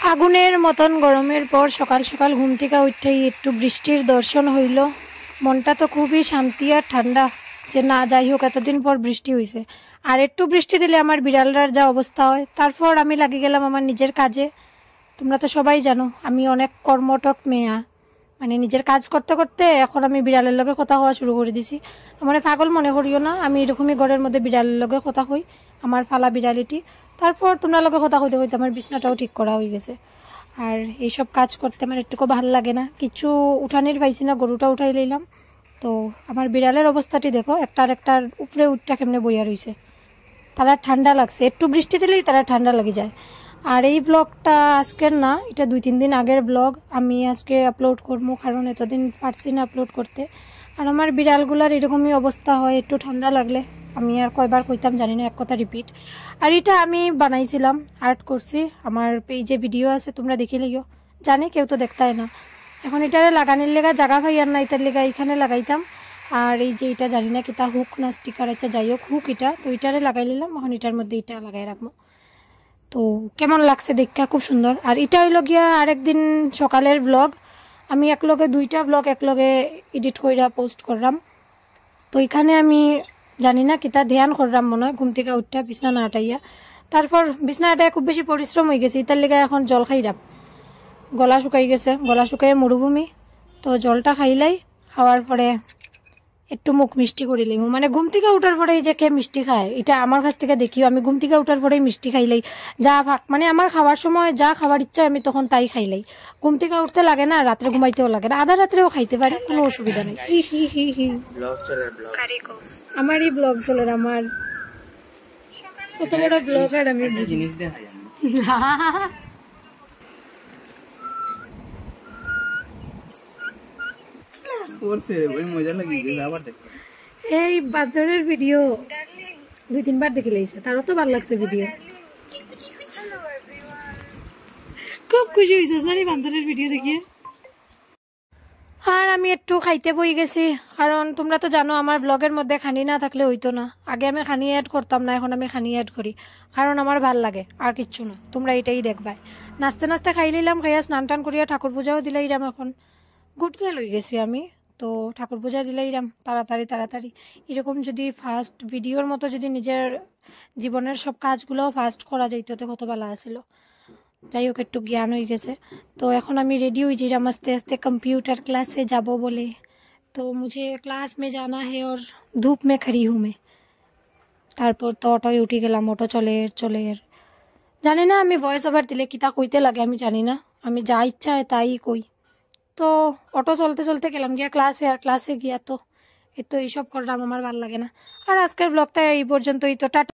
ফাগুনের মতন গরমের পর সকাল সকাল ঘুম থেকে উঠেই একটু বৃষ্টির দর্শন হইল। মনটা তো খুবই শান্তি আর ঠান্ডা যে না যাই হোক এতদিন পর বৃষ্টি হয়েছে। আর একটু বৃষ্টি দিলে আমার বিড়ালরার যা অবস্থা হয়। তারপর আমি লাগিয়ে গেলাম আমার নিজের কাজে। তোমরা তো সবাই জানো আমি অনেক কর্মটক মেয়া, মানে নিজের কাজ করতে করতে এখন আমি বিড়ালের লগে কথা হওয়া শুরু করে দিছি। আমার পাগল মনে করিও না, আমি এরকমই ঘরের মধ্যে বিড়ালের লগে কথা কই, আমার ফালা বিড়ালিটি। তারপর তোমরা লগে কথা কইতে কইতে আমার বিছনাটাও ঠিক করা হয়ে গেছে। আর এইসব কাজ করতে আমার একটুকু ভালো লাগে না। কিছু উঠানির পাইছি না, গরুটা উঠাই লইলাম। তো আমার বিড়ালের অবস্থাটি দেখো, একটার উপরে উঠটা কেমনে বইয়া রয়েছে। তারা ঠান্ডা লাগছে, একটু বৃষ্টি দিলেই তারা ঠান্ডা লেগে যায়। আর এই ব্লগটা আজকের না, এটা 2-3 দিন আগের ব্লগ। আমি আজকে আপলোড করবো কারণ এতদিন পারছি না আপলোড করতে। আর আমার বিড়ালগুলার এরকমই অবস্থা হয়, একটু ঠান্ডা লাগলে। আমি আর কয়বার কইতাম জানি না, এক কথা রিপিট। আর এটা আমি বানাইছিলাম, আর্ট করছি, আমার পেজে ভিডিও আছে, তোমরা দেখে লিও। জানি কেউ তো দেখতাই না। এখন এটারে লাগানোর লেগা জায়গা পাই আর না, এটার লেগা এখানে লাগাইতাম। আর এই যে এটা জানি না কিতা হুক না স্টিকার, আচ্ছা যাই হোক হুক, এটা তো এটারে লাগাই নিলাম। এখন এটার মধ্যে এটা লাগাই রাখবো। তো কেমন লাগছে দেখা, খুব সুন্দর। আর এটা হইল গিয়া আরেকদিন সকালের ব্লগ। আমি একলগে 2টা ব্লগ একলগে এডিট কইরা পোস্ট করলাম। তো এখানে আমি জানি না কিতা ধ্যান করলাম মনে হয়, ঘুম থেকে উঠটা বিছনা না আটাইয়া। তারপর বিছনা আটাই খুব বেশি পরিশ্রম হয়ে গেছে, এটার লেগে এখন জল খাইলাম। গলা শুকাই গেছে, গলা শুকাই মরুভূমি। তো জলটা খাইলাই, খাওয়ার পরে একটু মুখ মিষ্টি করে লইব। মানে ঘুম থেকে উঠার পরেই যে কে মিষ্টি খায় এটা আমার কাছ থেকে দেখিও। আমি ঘুম থেকে উঠার পরেই মিষ্টি খাইলাই, যা মানে আমার খাওয়ার সময় যা খাবার ইচ্ছা আমি তখন তাই খাইলাই। ঘুম থেকে উঠতে লাগে না, রাত্রে ঘুমাইতেও লাগে না, আধা রাত্রেও খাইতে পারি, কোনো অসুবিধা নেই। আমার এই ব্লগ চলে, আমার কত বড় ব্লগ। আর আমি জিনিস এই বাদরের ভিডিও 2-3 বার দেখে লাইছে, তারও তো ভালো লাগছে ভিডিও, খুব খুশি হয়েছে মানে বান্দরের ভিডিও দেখিয়ে। আর আমি একটু খাইতে বই গেছি, কারণ তোমরা তো জানো আমার ব্লগের মধ্যে খানি না থাকলে হইতো না। আগে আমি খানি অ্যাড করতাম না, এখন আমি খানি অ্যাড করি, কারণ আমার ভাল লাগে, আর কিচ্ছু না। তোমরা এটাই দেখবাই। নাচতে নাচতে খাই লইলাম, খাইয়া স্নান টান করিয়া ঠাকুর পূজাও দিলাইরাম। এখন গুড গার্ল হয়ে গেছি আমি, তো ঠাকুর পূজা দিলাইরাম তাড়াতাড়ি। এরকম যদি ফার্স্ট ভিডিওর মতো যদি নিজের জীবনের সব কাজগুলোও ফার্স্ট করা যাইতো তো কত ভালো আসিল। যাই হোক একটু জ্ঞান হয়ে গেছে। তো এখন আমি রেডি হয়ে যাইলাম আস্তে আস্তে कंप्यूटर क्लासे যাব বলে। तो मुझे क्लास में जाना है और धूप में खड़ी हूँ मैं। তারপর তো অটোয় উঠে গেলাম, অটো চলে জানি না আমি ভয়েস ওভার দিলে কিতা কইতে লাগে আমি জানি না, আমি যা ইচ্ছা হয় তাই কই। তো অটো চলতে চলতে গেলাম গিয়া ক্লাসে, আর ক্লাসে গিয়া তো এইসব করলাম, আমার ভালো লাগে না। আর আজকের ব্লগটা এই পর্যন্তই, তো টাটা।